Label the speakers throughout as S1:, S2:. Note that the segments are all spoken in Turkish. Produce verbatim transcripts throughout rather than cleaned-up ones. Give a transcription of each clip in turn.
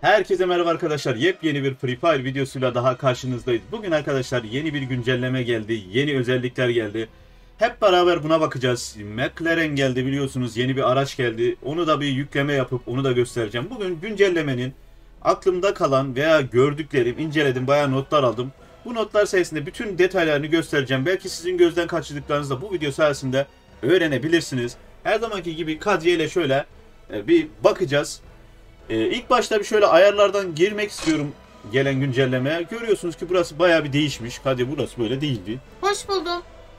S1: Herkese merhaba arkadaşlar. Yepyeni bir Free Fire videosuyla daha karşınızdayız. Bugün arkadaşlar yeni bir güncelleme geldi. Yeni özellikler geldi. Hep beraber buna bakacağız. McLaren geldi biliyorsunuz. Yeni bir araç geldi. Onu da bir yükleme yapıp onu da göstereceğim. Bugün güncellemenin aklımda kalan veya gördüklerim, inceledim, bayağı notlar aldım. Bu notlar sayesinde bütün detaylarını göstereceğim. Belki sizin gözden kaçırdıklarınızı da bu video sayesinde öğrenebilirsiniz. Her zamanki gibi Kadriye ile şöyle bir bakacağız. Ee, ilk başta bir şöyle ayarlardan girmek istiyorum gelen güncellemeye. Görüyorsunuz ki burası bayağı bir değişmiş. Hadi burası böyle değildi.
S2: Hoş buldum.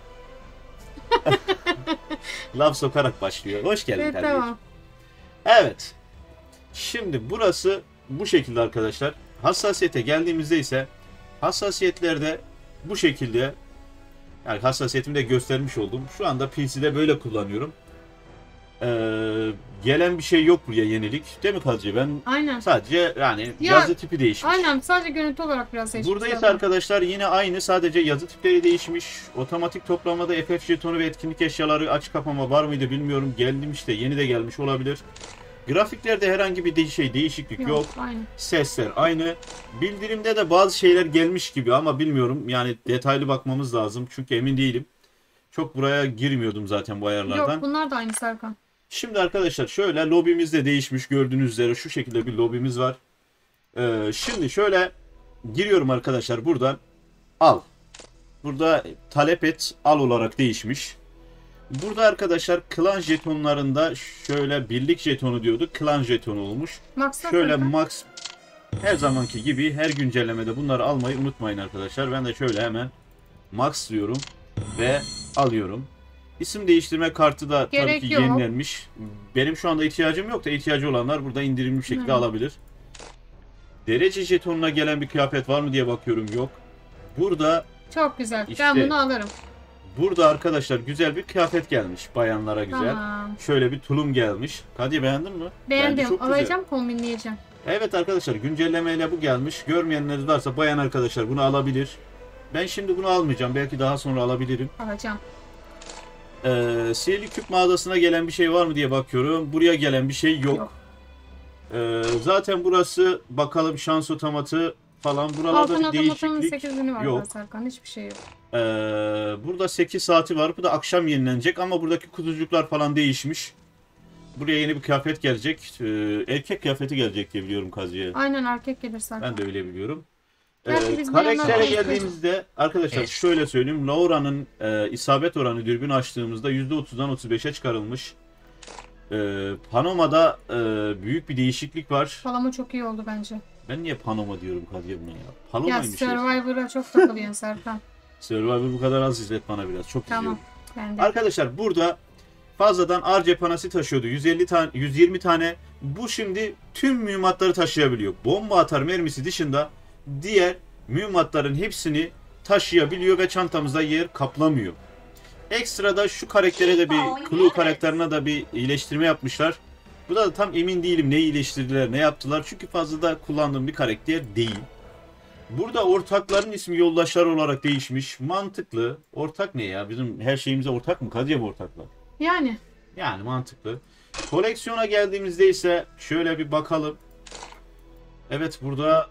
S1: Laf sokarak başlıyor. Hoş geldin
S2: Evet,
S1: Kadriye.
S2: tamam.
S1: Evet. Şimdi burası bu şekilde arkadaşlar. Hassasiyete geldiğimizde ise hassasiyetlerde bu şekilde, yani hassasiyetimi de göstermiş oldum. Şu anda P C'de böyle kullanıyorum. Ee, gelen bir şey yok buraya, yenilik. Değil mi Kadriye? Ben
S2: Aynen.
S1: sadece yani
S2: Ya,
S1: yazı tipi değişmiş.
S2: Aynen, sadece görüntü olarak biraz değişmiş.
S1: Burada ise
S2: zaten.
S1: arkadaşlar yine aynı, sadece yazı tipleri değişmiş. Otomatik toplamada F F jetonu ve etkinlik eşyaları açık kapama var mıydı bilmiyorum. Geldim işte, yeni de gelmiş olabilir. Grafiklerde herhangi bir de şey değişiklik yok.
S2: Yok, aynı.
S1: Sesler aynı. Bildirimde de bazı şeyler gelmiş gibi ama bilmiyorum. Yani detaylı bakmamız lazım. Çünkü emin değilim. Çok buraya girmiyordum zaten bu ayarlardan.
S2: Yok, bunlar da aynı Serkan.
S1: Şimdi arkadaşlar şöyle lobimiz de değişmiş, gördüğünüz üzere şu şekilde bir lobimiz var. Ee, şimdi şöyle giriyorum arkadaşlar, buradan al. Burada talep et, al olarak değişmiş. Burada arkadaşlar klan jetonlarında şöyle birlik jetonu diyorduk, klan jetonu olmuş.
S2: Max'ta
S1: Şöyle
S2: Serkan.
S1: max, her zamanki gibi her güncellemede bunları almayı unutmayın arkadaşlar. Ben de şöyle hemen max diyorum ve alıyorum. İsim değiştirme kartı da
S2: Gerek
S1: tabii ki
S2: yok.
S1: yenilenmiş. Benim şu anda ihtiyacım yok da ihtiyacı olanlar burada indirimli bir şekilde
S2: Hı.
S1: alabilir. Derece jetonuna gelen bir kıyafet var mı diye bakıyorum, yok. Burada
S2: Çok güzel.
S1: İşte-
S2: Ben bunu alırım.
S1: burada arkadaşlar güzel bir kıyafet gelmiş, bayanlara güzel.
S2: Tamam.
S1: Şöyle bir tulum gelmiş. Hadi, beğendin mi? Bence
S2: Beğendim.
S1: çok güzel.
S2: Alacağım, kombinleyeceğim.
S1: Evet arkadaşlar, güncellemeyle bu gelmiş. Görmeyenler varsa bayan arkadaşlar bunu alabilir. Ben şimdi bunu almayacağım. Belki daha sonra alabilirim.
S2: Alacağım.
S1: Ee, sihirli küp mağazasına gelen bir şey var mı diye bakıyorum. Buraya gelen bir şey yok.
S2: Yok.
S1: Ee, zaten burası bakalım şans otomatı falan. Buralarda
S2: Altın
S1: bir
S2: otomatının
S1: değişiklik
S2: sekiz bini var
S1: yok.
S2: daha Serkan. Hiçbir şey yok.
S1: Ee, burada sekiz saati var. Bu da akşam yenilenecek ama buradaki kutucuklar falan değişmiş. Buraya yeni bir kıyafet gelecek. Ee, erkek kıyafeti gelecek diye biliyorum Kaziye.
S2: Aynen, erkek gelir Serkan.
S1: Ben de öyle biliyorum.
S2: Belki
S1: Ee,
S2: biz
S1: karaktere
S2: bayanlar-
S1: geldiğimizde arkadaşlar şöyle söyleyeyim. Laura'nın e, isabet oranı dürbün açtığımızda yüzde otuzdan otuz beşe çıkarılmış. Ee, Panoma'da e, büyük bir değişiklik var.
S2: Palama çok iyi oldu bence.
S1: Ben niye Panoma diyorum Kadir buna ya?
S2: Ya
S1: Panomaymış ya.
S2: Survivor'a çok takılıyorsun Serkan.
S1: Survivor bu kadar az, izlet bana biraz. Çok
S2: Tamam.
S1: izliyorum.
S2: Ben de.
S1: Arkadaşlar burada fazladan R cephanesi taşıyordu. yüz elli tane, yüz yirmi tane. Bu şimdi tüm mühimmatları taşıyabiliyor. Bomba atar mermisi dışında diğer mühimmatların hepsini taşıyabiliyor ve çantamızda yer kaplamıyor. Ekstrada şu karaktere de bir, Clue karakterine de bir iyileştirme yapmışlar. Bu da tam emin değilim ne iyileştirdiler, ne yaptılar. Çünkü fazla da kullandığım bir karakter değil. Burada ortakların ismi yoldaşlar olarak değişmiş. Mantıklı. Ortak ne ya? Bizim her şeyimize ortak mı? Kadriye mi ortaklar?
S2: Yani.
S1: Yani mantıklı. Koleksiyona geldiğimizde ise şöyle bir bakalım. Evet, burada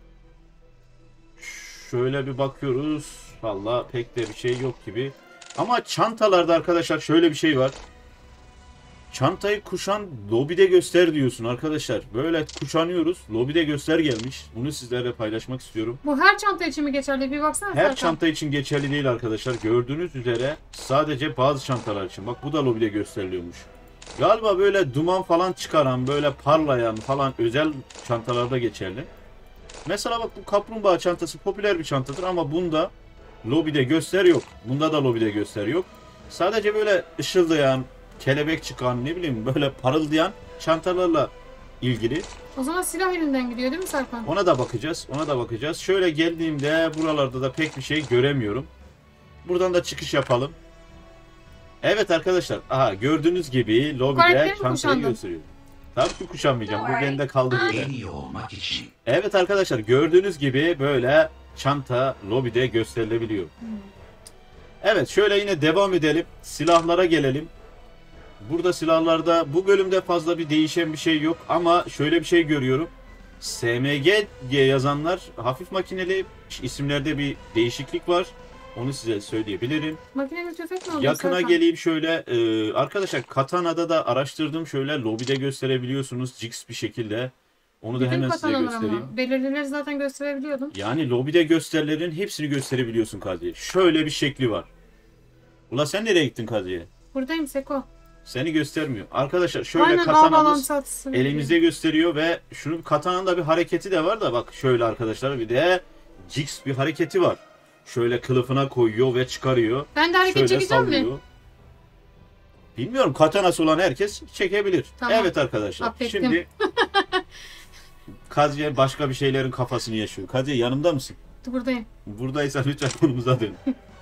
S1: şöyle bir bakıyoruz. Vallahi pek de bir şey yok gibi. Ama çantalarda arkadaşlar şöyle bir şey var. Çantayı kuşan lobide göster diyorsun arkadaşlar. Böyle kuşanıyoruz. Lobide göster gelmiş. Bunu sizlerle paylaşmak istiyorum.
S2: Bu her çanta için mi geçerli? Bir baksana
S1: Her
S2: Serkan.
S1: çanta için geçerli değil arkadaşlar. Gördüğünüz üzere sadece bazı çantalar için. Bak, bu da lobide gösteriliyormuş. Galiba böyle duman falan çıkaran, böyle parlayan falan özel çantalarda geçerli. Mesela bak, bu kaplumbağa çantası popüler bir çantadır ama bunda lobide göster yok. Bunda da lobide göster yok. Sadece böyle ışıldayan, kelebek çıkan, ne bileyim böyle parıldayan çantalarla ilgili.
S2: O zaman silah elinden gidiyor değil mi Serkan?
S1: Ona da bakacağız. Ona da bakacağız. Şöyle geldiğimde buralarda da pek bir şey göremiyorum. Buradan da çıkış yapalım. Evet arkadaşlar. Aha, gördüğünüz gibi lobide
S2: karakteri mi
S1: çantayı
S2: kuşandın?
S1: gösteriyor. Tabii ki kuşanmayacağım. Bu bende kaldı böyle.
S3: En iyi olmak için.
S1: Evet arkadaşlar, gördüğünüz gibi böyle çanta lobide gösterilebiliyor. Evet, şöyle yine devam edelim. Silahlara gelelim. Burada silahlarda bu bölümde fazla bir değişen bir şey yok ama şöyle bir şey görüyorum. S M G diye yazanlar hafif makineli, isimlerde bir değişiklik var. Onu size söyleyebilirim.
S2: Makineli tüfek mi oldu
S1: Yakına
S2: Serkan?
S1: geleyim şöyle. E, arkadaşlar Katana'da da araştırdım. Şöyle lobide gösterebiliyorsunuz. Jigs bir şekilde. Onu da
S2: Bütün
S1: hemen size
S2: katanalar
S1: göstereyim.
S2: ama. Belirlileri zaten gösterebiliyordum.
S1: Yani lobide gösterilerin hepsini gösterebiliyorsun Kadriye. Şöyle bir şekli var. Ula sen nereye gittin Kadriye?
S2: Buradayım Seko.
S1: Seni göstermiyor. Arkadaşlar şöyle
S2: Aynen ağ
S1: katanamız
S2: bağlantısı atısı.
S1: elimizde gösteriyor ve şunun katananın da bir hareketi de var da bak şöyle arkadaşlar bir de Jigs bir hareketi var. Şöyle kılıfına koyuyor ve çıkarıyor.
S2: Ben de hareket
S1: Şöyle
S2: çekeceğim mi?
S1: sallıyor. Bilmiyorum, katanası olan herkes çekebilir.
S2: Tamam.
S1: Evet arkadaşlar.
S2: Affettim.
S1: Şimdi Kadriye başka bir şeylerin kafasını yaşıyor. Kadriye yanımda mısın?
S2: Buradayım.
S1: Buradaysan lütfen konumuza dön.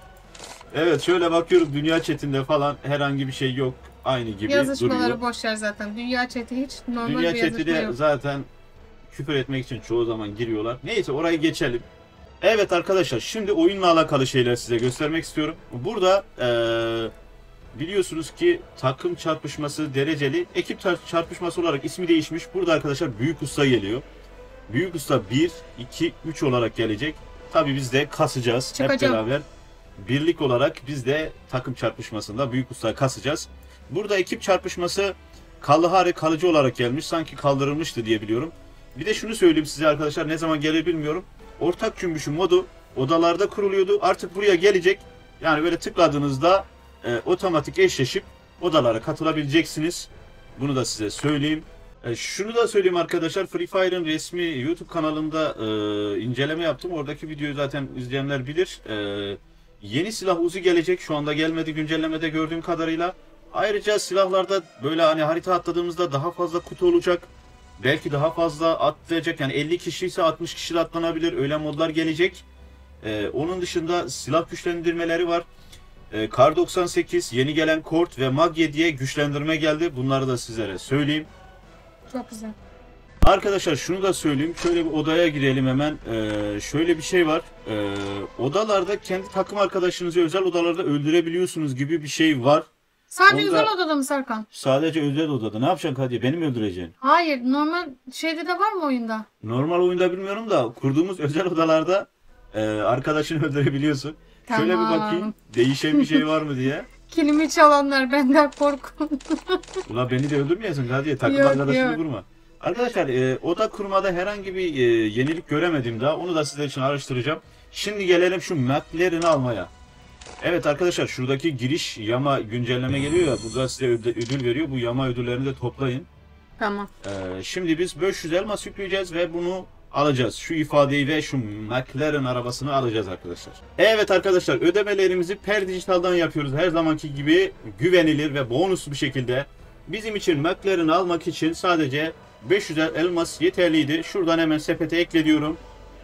S1: Evet şöyle bakıyoruz, dünya chatinde falan herhangi bir şey yok. Aynı gibi
S2: Yazışmaları
S1: duruyor.
S2: boş ver zaten. Dünya chat'i hiç normal
S1: Dünya
S2: bir yazışma
S1: chat'i de
S2: yok.
S1: zaten küfür etmek için çoğu zaman giriyorlar. Neyse orayı geçelim. Evet arkadaşlar, şimdi oyunla alakalı şeyler size göstermek istiyorum. Burada eee, biliyorsunuz ki takım çarpışması dereceli, ekip çarpışması olarak ismi değişmiş. Burada arkadaşlar Büyük Usta geliyor. Büyük Usta bir, iki, üç olarak gelecek. Tabii biz de kasacağız hep
S2: Çıkacağım.
S1: beraber. Birlik olarak biz de takım çarpışmasında Büyük Usta'yı kasacağız. Burada ekip çarpışması Kalahari kalıcı olarak gelmiş. Sanki kaldırılmıştı diye biliyorum. Bir de şunu söyleyeyim size arkadaşlar, ne zaman gelir bilmiyorum. Ortak cümbüşü modu odalarda kuruluyordu. Artık buraya gelecek. Yani böyle tıkladığınızda e, otomatik eşleşip odalara katılabileceksiniz. Bunu da size söyleyeyim. E, şunu da söyleyeyim arkadaşlar. Free Fire'ın resmi YouTube kanalında e, inceleme yaptım. Oradaki videoyu zaten izleyenler bilir. E, yeni silah Uzi gelecek. Şu anda gelmedi güncellemede gördüğüm kadarıyla. Ayrıca silahlarda böyle hani harita atladığımızda daha fazla kutu olacak. Belki daha fazla atlayacak. Yani elli kişi ise altmış kişi de atlanabilir. Öyle modlar gelecek. Ee, onun dışında silah güçlendirmeleri var. Ee, Kar doksan sekiz, yeni gelen Kort ve Mag yediye güçlendirme geldi. Bunları da sizlere söyleyeyim.
S2: Çok güzel.
S1: Arkadaşlar şunu da söyleyeyim. Şöyle bir odaya girelim hemen. Ee, şöyle bir şey var. Ee, odalarda kendi takım arkadaşınızı özel odalarda öldürebiliyorsunuz gibi bir şey var.
S2: Sadece
S1: Onda-
S2: özel odada mı Serkan?
S1: Sadece özel odada. Ne yapacaksın Hadi? Beni mi öldüreceksin?
S2: Hayır. Normal şeyde de var mı oyunda?
S1: Normal oyunda bilmiyorum da kurduğumuz özel odalarda e, arkadaşını öldürebiliyorsun. Şöyle bir
S2: Tamam.
S1: bakayım değişen bir şey var mı diye.
S2: Kilimi çalanlar benden korkun.
S1: Ulan beni de öldürmeyesin Hadi, takım
S2: Yok,
S1: arkadaşını
S2: yok.
S1: vurma. Arkadaşlar e, oda kurmada herhangi bir e, yenilik göremedim daha. Onu da sizler için araştıracağım. Şimdi gelelim şu McLaren'i almaya. Evet arkadaşlar, şuradaki giriş yama güncelleme geliyor ya. Burada size ödül, ödül veriyor. Bu yama ödüllerini de toplayın.
S2: Tamam.
S1: Ee, şimdi biz beş yüz elmas yükleyeceğiz ve bunu alacağız. Şu ifadeyi ve şu McLaren arabasını alacağız arkadaşlar. Evet arkadaşlar, ödemelerimizi Per Dijital'dan yapıyoruz. Her zamanki gibi güvenilir ve bonuslu bir şekilde. Bizim için McLaren'ı almak için sadece beş yüz elmas yeterliydi. Şuradan hemen sepete ekle diyorum.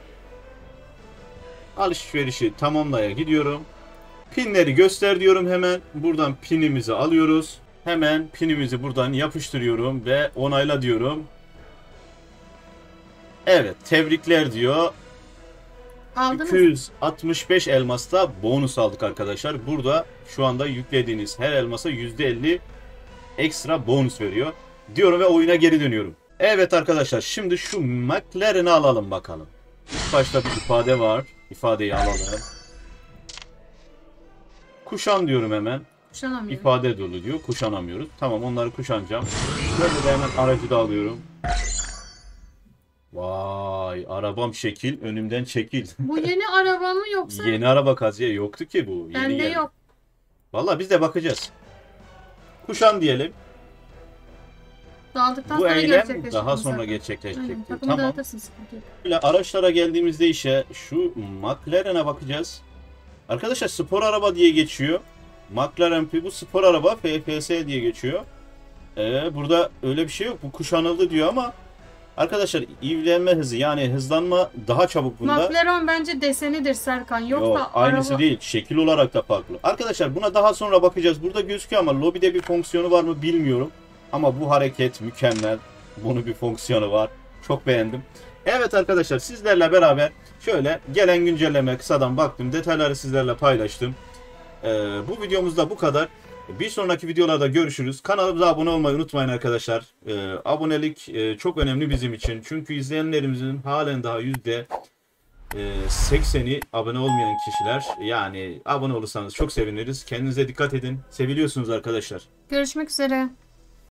S1: Alışverişi tamamlaya gidiyorum. Pinleri göster diyorum hemen. Buradan pinimizi alıyoruz. Hemen pinimizi buradan yapıştırıyorum ve onayla diyorum. Evet, tebrikler diyor.
S2: Aldınız.
S1: iki yüz altmış beş elmasta bonus aldık arkadaşlar. Burada şu anda yüklediğiniz her elmasa yüzde elli ekstra bonus veriyor. Diyorum ve oyuna geri dönüyorum. Evet arkadaşlar, şimdi şu McLaren'i alalım bakalım. İlk başta bir ifade var. İfadeyi alalım. Kuşan diyorum hemen.
S2: Kuşanamıyorum.
S1: İfade dolu diyor. Kuşanamıyoruz. Tamam, onları kuşanacağım. Böyle de hemen aracı da alıyorum. Vay, arabam şekil. Önümden çekil.
S2: Bu yeni araba mı yoksa?
S1: Yeni araba Kaziye yoktu ki bu. Yeni
S2: Bende
S1: geldi.
S2: yok.
S1: Vallahi biz de bakacağız. Kuşan diyelim.
S2: Dağıldıktan
S1: Bu
S2: sonra
S1: eylem
S2: gerçekleşecek.
S1: daha
S2: bu
S1: sonra
S2: zaten.
S1: gerçekleşecek
S2: Aynen.
S1: diyor.
S2: Takımı
S1: Tamam.
S2: dağıtırsın, sıkıntı yok.
S1: Böyle araçlara geldiğimizde işe şu McLaren'e bakacağız. Arkadaşlar spor araba diye geçiyor. McLaren bu spor araba F P S diye geçiyor. Ee, burada öyle bir şey yok. Bu kuşanıldı diyor ama arkadaşlar ivlenme hızı, yani hızlanma daha çabuk bunda.
S2: McLaren bence desenidir Serkan. Yoksa
S1: Yok, aynısı
S2: araba...
S1: değil. Şekil olarak da farklı. Arkadaşlar buna daha sonra bakacağız. Burada gözüküyor ama lobide bir fonksiyonu var mı bilmiyorum. Ama bu hareket mükemmel. Bunun bir fonksiyonu var. Çok beğendim. Evet arkadaşlar, sizlerle beraber şöyle gelen güncelleme kısadan baktım. Detayları sizlerle paylaştım. Ee, bu videomuzda bu kadar. Bir sonraki videolarda görüşürüz. Kanalımıza abone olmayı unutmayın arkadaşlar. Ee, abonelik e, çok önemli bizim için. Çünkü izleyenlerimizin halen daha yüzde sekseni abone olmayan kişiler. Yani abone olursanız çok seviniriz. Kendinize dikkat edin. Seviliyorsunuz arkadaşlar.
S2: Görüşmek üzere.